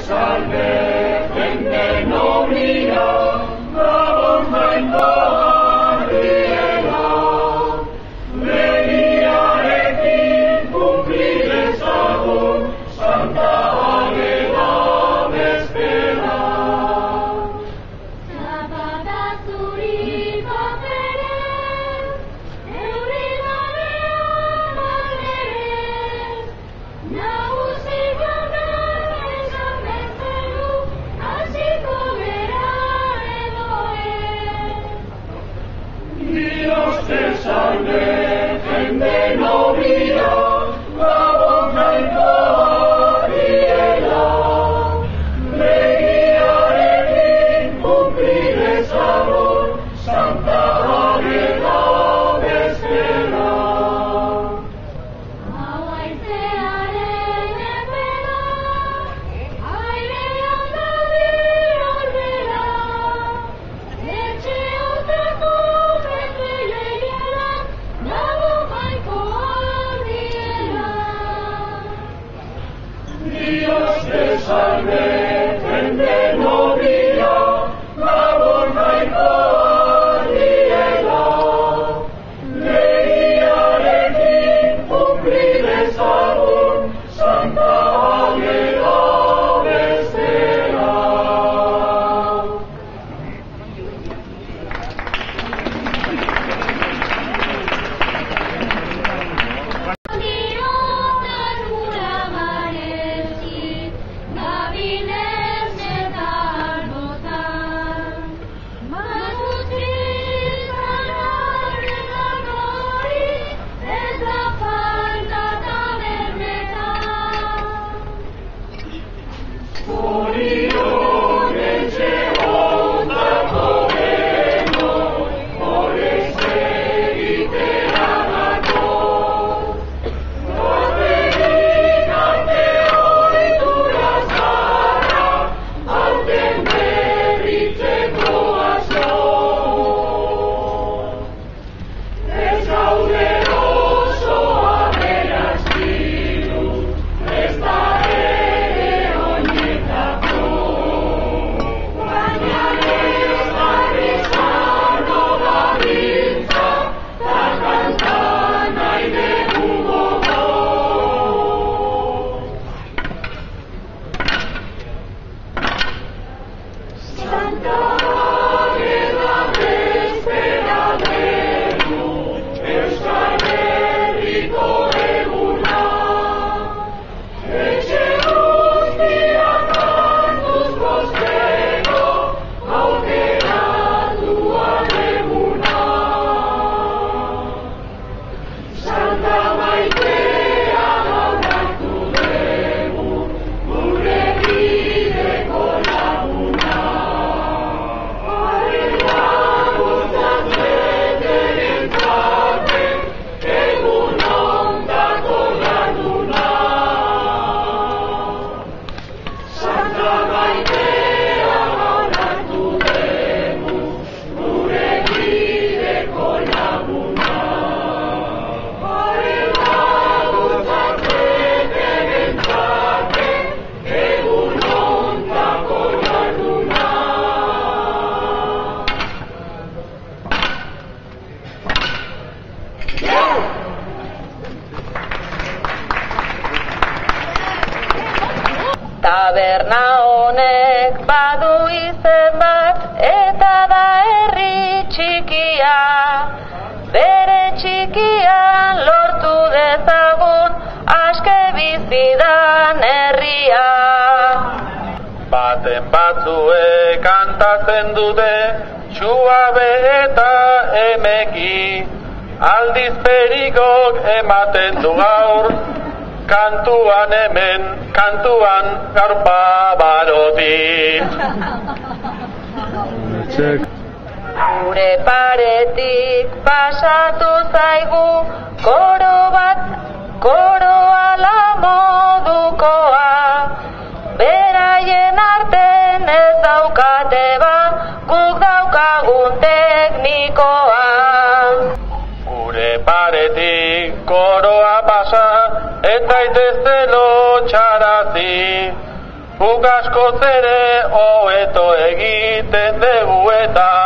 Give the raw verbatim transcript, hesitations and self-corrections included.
Taberna honek badu izen bat, eta da herri txikia. Bere txikian lortu dezagun, aske bizidan herria. Baten batzue kantatzen dute, txuabe eta emeki. Aldiz perikok ematen du gaur, kantuan hemen, kantuan gaur babarotik. Gure paretik pasatu zaigu, koro bat, koro ala modukoa. Beraien arten ez daukate ba, guk daukagun teknikoa. Gure paretik koroa pasa, ez daitezte lotxarazi. Guk askoz ere hobeto egiten dugu eta